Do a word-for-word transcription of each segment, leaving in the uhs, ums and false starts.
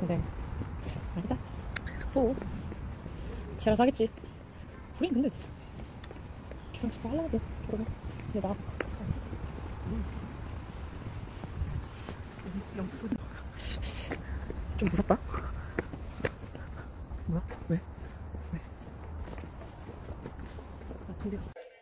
근데 아니다. 뭐 지하라 사겠지. 우린 근데 걔랑 진짜 하려고 그러고 근데 나 좀 무섭다. 뭐야? 왜? 왜? 나 근데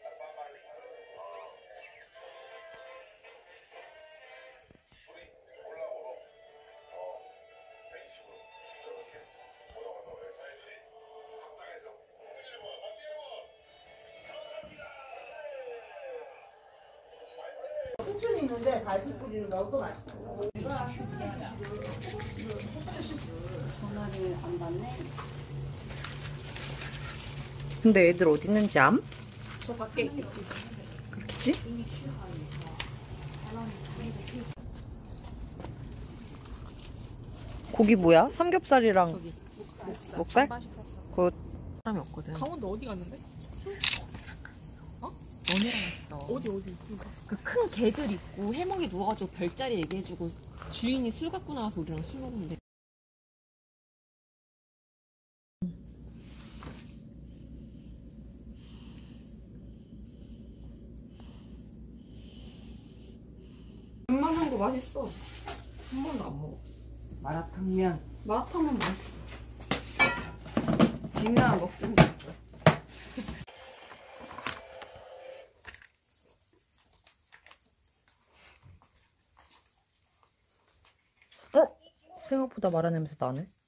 후추는 있는데 갈치 뿌리는 거또 맛있어. 전화를 안 받네. 근데 애들 어디 있는지 암? 저 밖에 있겠지. 그렇겠지? 고기 뭐야? 삼겹살이랑 저기 목살? 반반씩 샀어. 그 사람이 없거든. 강원도 어디 갔는데? 너네랑 했어. 어디 어디? 그러니까. 그 큰 개들 있고 해먹이 누워가지고 별자리 얘기해주고 주인이 술 갖고 나와서 우리랑 술 먹는데. 웬만한 거 맛있어. 한 번도 안 먹어. 마라탕면. 마라탕면 맛있어. 지면 먹든 어? 생각보다 마라 냄새 나네.